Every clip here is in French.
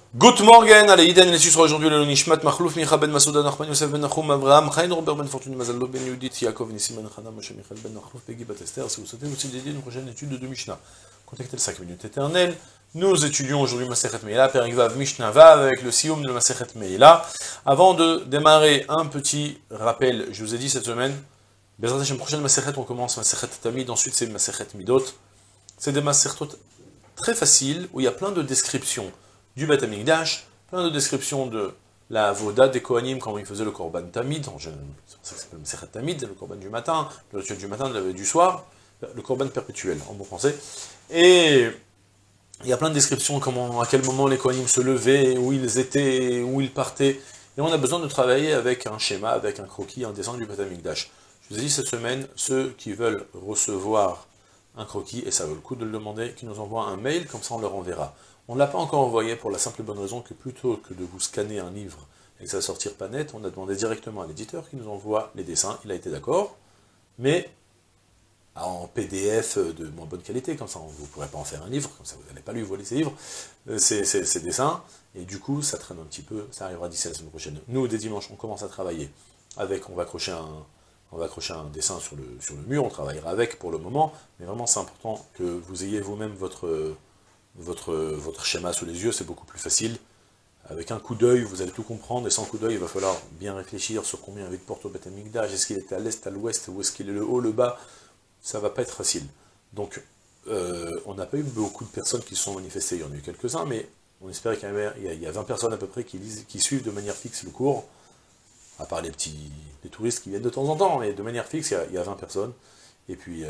Good morning, allez, Iden, les sera aujourd'hui le Nishmat, Machlouf, Micha ben Masouda, Nachman Yosef ben Nachum, Avraham, Chaim Robert ben Fortuny, Mazallo ben Yudit, Yaakov, Nissim ben Chana, Moshe Michal ben Nachlouf, Peggy Batester. Si vous souhaitez aussi dédier une prochaine étude de Mishnah, contactez le 5 minutes éternelles. Nous étudions aujourd'hui Masechet Meila, Perek Vav Mishnah Vav, avec le Sioum de Masechet Meila. Avant de démarrer, un petit rappel, je vous ai dit cette semaine, Bezrat Hashem, prochaine Masechet, on commence Masechet Tamid, ensuite c'est Masechet Midot. C'est des Masechetot très faciles, où il y a plein de descriptions du Beth Amikdash, plein de descriptions de la avoda des Kohanim, comment ils faisaient le Korban Tamid, c'est pour ça que ça s'appelle Masechet Tamid, le Korban du matin, le rituel du matin, du soir, le Korban perpétuel, en bon français. Et il y a plein de descriptions, comment, à quel moment les Kohanim se levaient, où ils étaient, où ils partaient. Et on a besoin de travailler avec un schéma, avec un croquis, un dessin du Beth Amikdash. Je vous ai dit cette semaine, ceux qui veulent recevoir un croquis, et ça vaut le coup de le demander, qui nous envoient un mail, comme ça on leur enverra. On ne l'a pas encore envoyé pour la simple et bonne raison que plutôt que de vous scanner un livre et que ça sortir pas net, on a demandé directement à l'éditeur qui nous envoie les dessins, il a été d'accord, mais en PDF de moins bonne qualité, comme ça vous ne pourrez pas en faire un livre, comme ça vous n'allez pas lui voler ses livres, ces dessins, et du coup ça traîne un petit peu, ça arrivera d'ici la semaine prochaine. Nous, dès dimanche, on commence à travailler avec, on va accrocher un dessin sur le mur, on travaillera avec pour le moment, mais vraiment c'est important que vous ayez vous-même votre schéma sous les yeux, c'est beaucoup plus facile. Avec un coup d'œil, vous allez tout comprendre, et sans coup d'œil, il va falloir bien réfléchir sur combien il y avait de portes au Beth Amikdash, est-ce qu'il était à l'est, à l'ouest, ou est-ce qu'il est le haut, le bas, ça va pas être facile. Donc, on n'a pas eu beaucoup de personnes qui se sont manifestées, il y en a eu quelques-uns, mais on espère qu'il y a 20 personnes à peu près qui suivent de manière fixe le cours, à part les touristes qui viennent de temps en temps, mais de manière fixe, il y a 20 personnes, et puis,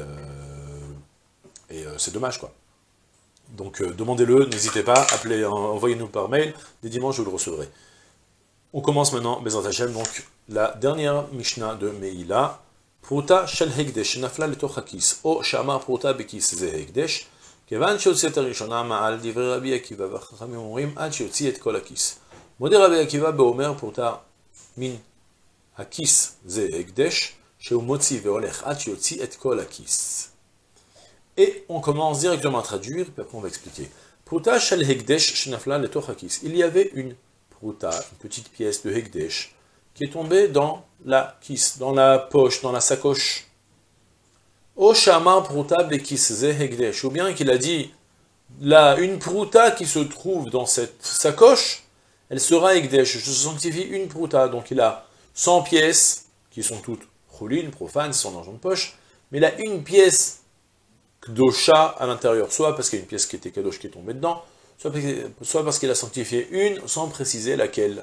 c'est dommage, quoi. Donc demandez-le, n'hésitez pas, appelez, envoyez-nous par mail, dès dimanche je vous le recevrai. On commence maintenant, Bezrat Hashem, donc la dernière Mishnah de Meila, Pruta shel hekdesh, nafla letoch hakis, o shamar pruta bekis ze hekdesh, kevan sheotzi et harishona ma'al divrei Rabbi Akiva, v'chachamim omrim ad sheotzi et kol hakis. Modé Rabbi Akiva beomer pruta min hakis ze hekdesh, shehu motzi ve'olech ad sheotzi et kol hakis. Et on commence directement à traduire, puis après on va expliquer. Pruta shel hekdesh shenafla letoch hakis. Il y avait une pruta, une petite pièce de hekdesh, qui est tombée dans la kiss, dans la poche, dans la sacoche. O shamar pruta bekis ze hekdesh. Ou bien qu'il a dit, là, une pruta qui se trouve dans cette sacoche, elle sera hekdesh. Je sanctifie une pruta. Donc il a 100 pièces, qui sont toutes choulines, profanes, c'est son argent de poche, mais il a une pièce Kdosha à l'intérieur, soit parce qu'il y a une pièce qui était Kadosh qui est tombée dedans, soit parce qu'il a sanctifié une, sans préciser laquelle.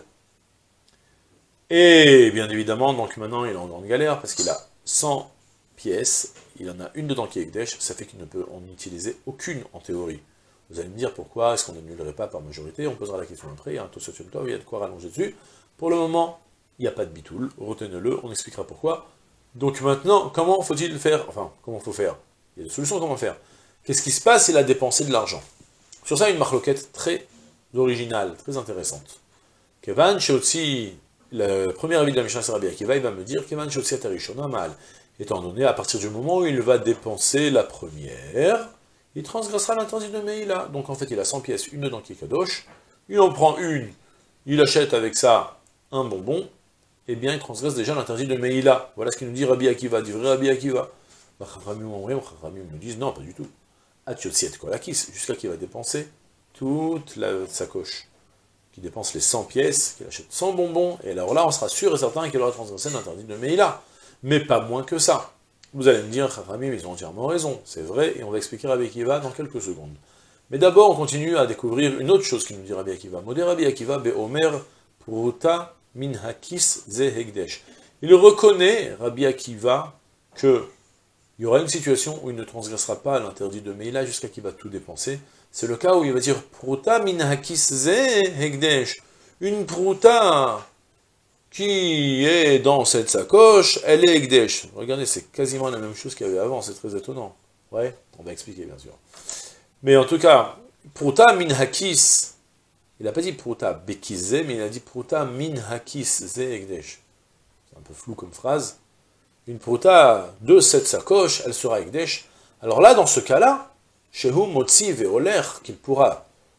Et bien évidemment, donc maintenant il est en grande galère, parce qu'il a 100 pièces, il en a une dedans qui est Ekdesh, ça fait qu'il ne peut en utiliser aucune en théorie. Vous allez me dire pourquoi, est-ce qu'on n'annulerait pas par majorité, on posera la question après, il y a un Tosot Yom Tov, il y a de quoi rallonger dessus. Pour le moment, il n'y a pas de bitoul, retenez-le, on expliquera pourquoi. Donc maintenant, comment faut-il faire, enfin, comment faut faire? Il y a des solutions, comment faire. Qu'est-ce qui se passe s'il a dépensé de l'argent? Sur ça, une marloquette très originale, très intéressante. Kevan Sheotzi, le premier avis de la Mishnah c'est Rabbi Akiva, il va me dire Kevan Sheotzi Atarishona mal. Étant donné, à partir du moment où il va dépenser la première, il transgressera l'interdit de Meila. Donc en fait, il a 100 pièces, une dedans qui est Kadosh, il en prend une, il achète avec ça un bonbon, et bien il transgresse déjà l'interdit de Meila. Voilà ce qu'il nous dit Rabbi Akiva, du vrai Rabbi Akiva. Chachamim nous disent non, pas du tout. Atiotsiet kolakis, jusqu'à qu'il va dépenser toute la sacoche, qui dépense les 100 pièces, qu'il achète 100 bonbons, et alors là, on sera sûr et certain qu'il aura transgressé l'interdit de Meila. Mais pas moins que ça. Vous allez me dire, Chachamim, ils ont entièrement raison, c'est vrai, et on va expliquer Rabbi Akiva dans quelques secondes. Mais d'abord, on continue à découvrir une autre chose qui nous dit Rabbi Akiva. Modé Rabbi Akiva be'omer pruta min hakis ze hekdesh. Il reconnaît, Rabbi Akiva, que il y aura une situation où il ne transgressera pas l'interdit de Meila jusqu'à qu'il va tout dépenser. C'est le cas où il va dire Pruta min hakis ze hekdesh. Une pruta qui est dans cette sacoche, elle est hekdesh. Regardez, c'est quasiment la même chose qu'il y avait avant, c'est très étonnant. Ouais, on va expliquer bien sûr. Mais en tout cas, Pruta min hakis, il n'a pas dit Pruta bekis ze, mais il a dit Pruta min hakis ze hekdesh. C'est un peu flou comme phrase. Une pruta de cette sacoche, elle sera Ekdesh. Alors là, dans ce cas-là, Shehu Motzi Veoler, qu'il pourra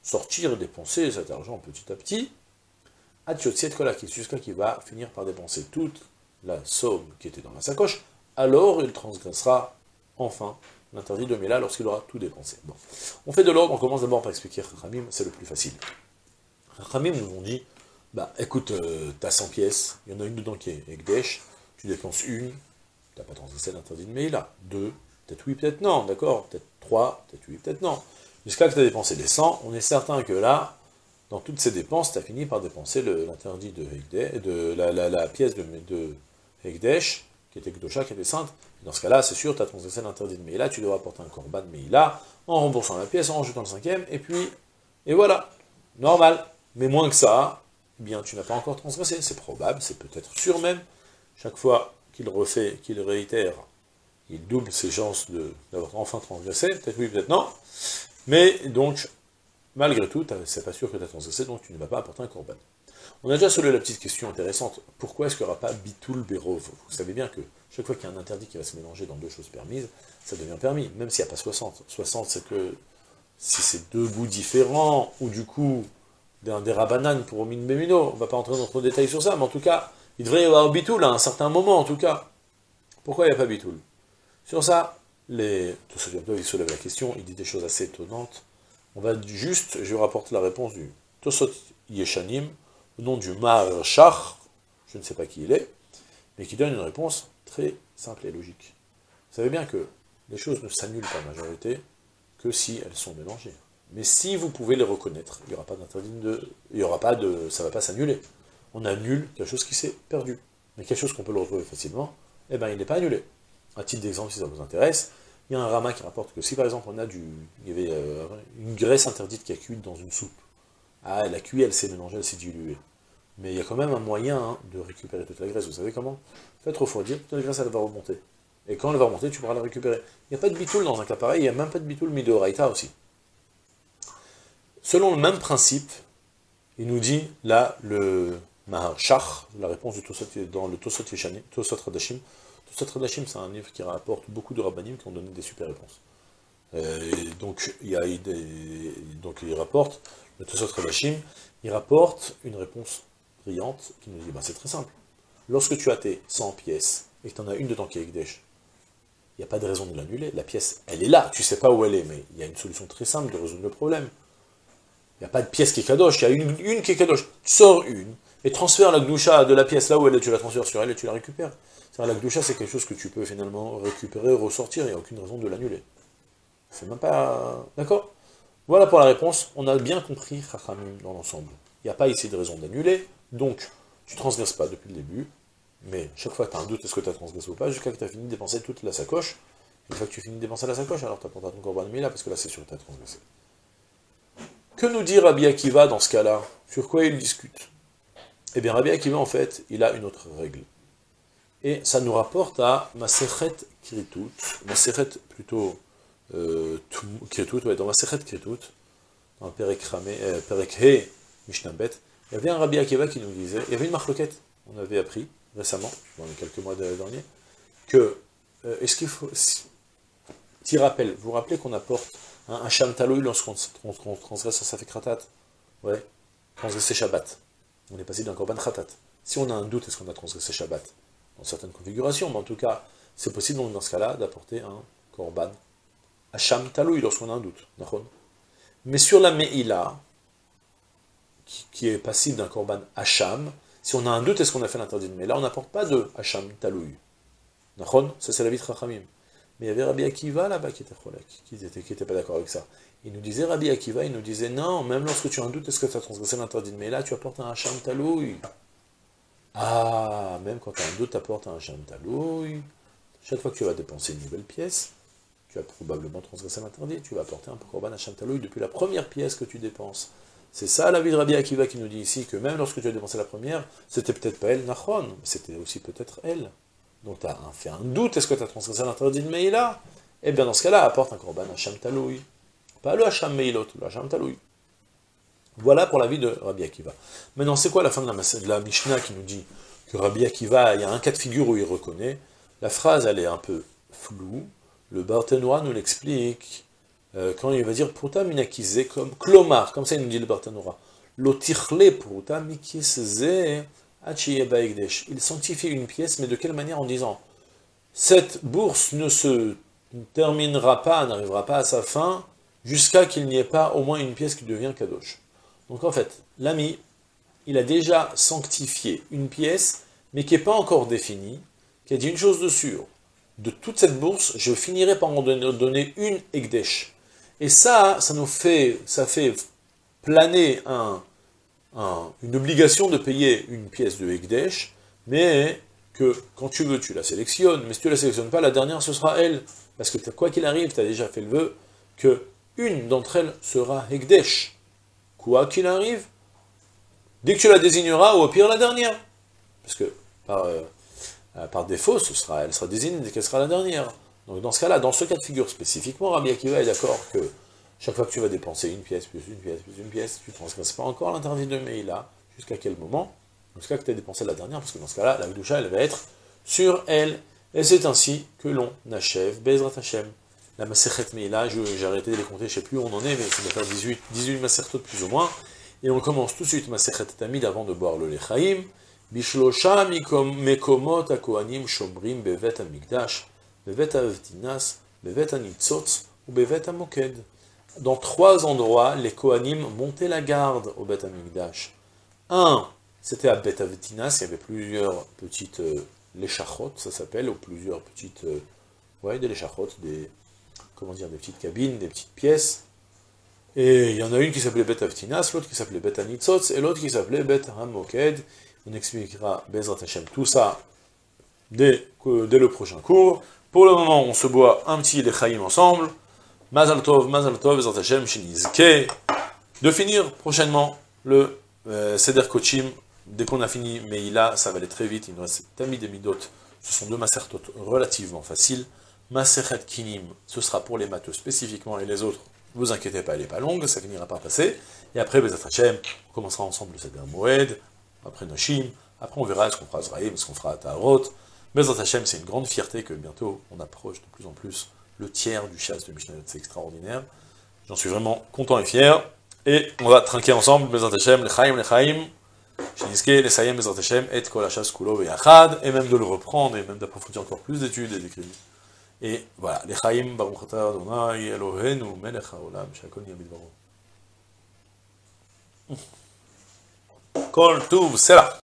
sortir et dépenser cet argent petit à petit, Hatchotziet Kolakis, jusqu'à qu'il va finir par dépenser toute la somme qui était dans la sacoche, alors il transgressera enfin l'interdit de Mela lorsqu'il aura tout dépensé. Bon. On fait de l'ordre, on commence d'abord par expliquer Chachamim, c'est le plus facile. Chachamim nous ont dit, bah écoute, t'as 100 pièces, il y en a une dedans qui est Ekdesh, tu dépenses une, t'as pas transgressé l'interdit de Mela, deux, peut-être oui, peut-être non, d'accord, peut-être trois, peut-être oui, peut-être non. Jusqu'à que tu as dépensé les 100, on est certain que là, dans toutes ces dépenses, tu as fini par dépenser l'interdit de la pièce de Hekdesh, qui était Kdosha, qui était sainte. Et dans ce cas-là, c'est sûr, tu as transgressé l'interdit de Meïla, tu devras apporter un korban Meïla, en remboursant la pièce, en rajoutant le cinquième, et voilà, normal. Mais moins que ça, eh bien, tu n'as pas encore transgressé, c'est probable, c'est peut-être sûr même. Chaque fois qu'il refait, qu'il réitère, il double ses chances d'avoir enfin transgressé, peut-être oui, peut-être non. Mais donc, malgré tout, c'est pas sûr que tu as transgressé, donc tu ne vas pas apporter un korban. On a déjà soulevé la petite question intéressante. Pourquoi est-ce qu'il n'y aura pas bitul berov? Vous savez bien que chaque fois qu'il y a un interdit qui va se mélanger dans deux choses permises, ça devient permis, même s'il n'y a pas 60. 60, c'est que si c'est deux bouts différents, ou du coup, des rabananes pour Omin Bemino, on ne va pas entrer dans trop de détails sur ça, mais en tout cas, il devrait y avoir bitul à un certain moment, en tout cas. Pourquoi il n'y a pas bitul? Sur ça, Tosfot il soulève la question, il dit des choses assez étonnantes. On va juste, je vais rapporter la réponse du Tosfot Yeshanim, au nom du Maher Shach, je ne sais pas qui il est, mais qui donne une réponse très simple et logique. Vous savez bien que les choses ne s'annulent par majorité que si elles sont mélangées. Mais si vous pouvez les reconnaître, il n'y aura pas d'interdit ça ne va pas s'annuler. On annule quelque chose qui s'est perdu. Mais quelque chose qu'on peut le retrouver facilement, eh bien il n'est pas annulé. À titre d'exemple, si ça vous intéresse, il y a un Rama qui rapporte que si par exemple il y avait une graisse interdite qui a cuit dans une soupe, ah, elle a cuit, elle s'est mélangée, elle s'est diluée. Mais il y a quand même un moyen de récupérer toute la graisse, vous savez comment? Faites refroidir, toute la graisse elle va remonter. Et quand elle va remonter, tu pourras la récupérer. Il n'y a pas de bitoul dans un cas pareil, il n'y a même pas de bitoul midoraita aussi. Selon le même principe, il nous dit là, le Mahar Shach, la réponse du Tosfot dans le Tosfot Yeshanim, Tosfot Hadashim. Tosfot Hadashim, c'est un livre qui rapporte beaucoup de rabbanim qui ont donné des super réponses. Donc il rapporte, le Tosfot Hadashim, il rapporte une réponse brillante qui nous dit, c'est très simple. Lorsque tu as tes 100 pièces et que tu en as une dedans qui est Ekdesh, il n'y a pas de raison de l'annuler. La pièce, elle est là, tu ne sais pas où elle est, mais il y a une solution très simple de résoudre le problème. Il n'y a pas de pièce qui est Kadosh, il y a une qui est Kadosh. Tu sors une, et transfère la Gdusha de la pièce là où elle est, tu la transfères sur elle et tu la récupères. C'est-à-dire la Gdusha, c'est quelque chose que tu peux finalement récupérer, ressortir, il n'y a aucune raison de l'annuler. C'est même pas... D'accord? Voilà pour la réponse, on a bien compris Chachamim dans l'ensemble. Il n'y a pas ici de raison d'annuler, donc tu ne transgresses pas depuis le début, mais chaque fois que tu as un doute, est-ce que tu as transgressé ou pas, jusqu'à que tu as fini de dépenser toute la sacoche. Une fois que tu finis de dépenser la sacoche, alors tu apporteras ton korban là, parce que là c'est sûr que tu as transgressé. Que nous dit Rabbi Akiva dans ce cas-là? Sur quoi il discute? Eh bien Rabbi Akiva en fait, il a une autre règle. Et ça nous rapporte à Masechet Kritut, Masechet plutôt Kritut, ouais, dans Masechet Kritut, dans Perek He Mishnah Bet, il y avait un Rabbi Akiva qui nous disait, il y avait une marloquette, on avait appris récemment, dans les quelques mois derniers, que, est-ce qu'il faut, petit rappel, vous vous rappelez qu'on apporte un Sham Taloui lorsqu'on transgresse un Safek Khatat? Ouais, transgresser Shabbat. On est passé d'un Korban Khatat. Si on a un doute, est-ce qu'on a transgressé Shabbat? Dans certaines configurations, mais en tout cas, c'est possible donc, dans ce cas-là d'apporter un Korban Hacham Taloui lorsqu'on a un doute. Mais sur la Me'ila, qui est passible d'un Korban Hacham, si on a un doute, est-ce qu'on a fait l'interdit de Me'ila? On n'apporte pas de Hacham Taloui. Ça c'est la vie de Chachamim. Mais il y avait Rabbi Akiva là-bas qui était cholek, qui n'était pas d'accord avec ça. Il nous disait, Rabbi Akiva, il nous disait, non, même lorsque tu as un doute, est-ce que tu as transgressé l'interdit de Me'ila, tu apportes un Hacham Taloui. Ah, même quand tu as un doute, tu apportes un Hacham Taloui. Chaque fois que tu vas dépenser une nouvelle pièce, tu as probablement transgressé l'interdit, tu vas apporter un korban Hacham Taloui depuis la première pièce que tu dépenses. C'est ça la vie de Rabbi Akiva qui nous dit ici, que même lorsque tu as dépensé la première, c'était peut-être pas elle, Nachon, mais c'était aussi peut-être elle. Donc tu as fait un doute, est-ce que tu as transgressé l'interdit de Meïla? Eh bien dans ce cas-là, apporte un korban Hacham Taloui. Pas le Hacham Meïlot, le Hacham Taloui. Voilà pour la vie de Rabbi Akiva. Maintenant, c'est quoi la fin de la Mishnah qui nous dit que Rabbi Akiva, il y a un cas de figure où il reconnaît? La phrase, elle est un peu floue. Le Barthénois nous l'explique. quand il va dire Pruta minakize, comme Klomar, comme ça il nous dit le Bartanora. Lotichle Pruta mikize achiyeba egdesh. Il sanctifie une pièce, mais de quelle manière? En disant cette bourse ne se terminera pas, n'arrivera pas à sa fin, jusqu'à qu'il n'y ait pas au moins une pièce qui devient kadosh. Donc en fait, l'ami, il a déjà sanctifié une pièce, mais qui n'est pas encore définie, qui a dit une chose de sûre. De toute cette bourse, je finirai par en donner une Ekdesh. Et ça fait planer une obligation de payer une pièce de Ekdesh, mais que quand tu veux, tu la sélectionnes, mais si tu ne la sélectionnes pas, la dernière, ce sera elle. Parce que quoi qu'il arrive, tu as déjà fait le vœu que une d'entre elles sera Ekdesh. Quoi qu'il arrive, dès que tu la désigneras, ou au pire la dernière. Parce que par défaut, elle sera désignée dès qu'elle sera la dernière. Donc dans ce cas-là, dans ce cas de figure spécifiquement, Rabbi Akiva est d'accord que chaque fois que tu vas dépenser une pièce, plus une pièce, plus une pièce, tu ne transgresses pas encore l'interdit de Meïla. Jusqu'à quel moment? Dans ce cas que tu as dépensé la dernière, parce que dans ce cas-là, la Gdusha, elle va être sur elle. Et c'est ainsi que l'on achève Bezrat Hashem. La Masechet Meïla, j'ai arrêté de les compter, je ne sais plus où on en est, mais ça doit faire 18 Masertot plus ou moins. Et on commence tout de suite Masechet Tamid avant de boire le Lechaim. Bishlosha mekomot hakohanim shomrim bevet hamikdash, bevet havtinas, bevet hanitzotz ou bevet hamoked. Dans 3 endroits, les kohanim montaient la garde au bet hamikdash. Un, c'était à bet havtinas, il y avait plusieurs petites léchachot, ça s'appelle, ou plusieurs petites, des léchachot, des petites cabines, des petites pièces. Et il y en a une qui s'appelait Bet Avtinas, l'autre qui s'appelait Bet Anitzotz, et l'autre qui s'appelait Bet Hamoked. On expliquera Bezrat Hashem tout ça dès le prochain cours. Pour le moment, on se boit un petit Lechaim ensemble. Mazal Tov, Bezrat Hashem, Shinizke. De finir prochainement le Seder Kochim. Dès qu'on a fini Meïla, ça va aller très vite. Il nous reste Tamid et Midot. Ce sont 2 masertot relativement faciles. Maserhet Kinim, ce sera pour les matheux spécifiquement, et les autres, ne vous inquiétez pas, elle n'est pas longue, ça finira par passer. Et après, Bezrat Hashem, on commencera ensemble le Seder Moed, après Noshim, après on verra ce qu'on fera Zraïm, ce qu'on fera Taharot. Bezrat Hashem, c'est une grande fierté que bientôt on approche de plus en plus le tiers du chasse de Mishnayot, c'est extraordinaire. J'en suis vraiment content et fier. Et on va trinquer ensemble, Bezrat Hashem, Lechaim, Shiniske, Lesayem, Bezrat Hashem, et Kol HaShas Kulo Ve'achad, et même de le reprendre, et même d'approfondir encore plus d'études et d'écrits. Et voilà, Lechaim, Baruch Atah Adonai, Eloheinu, Melech HaOlam, Shakol Yamid Baruch. Kol Tuv, c'est là.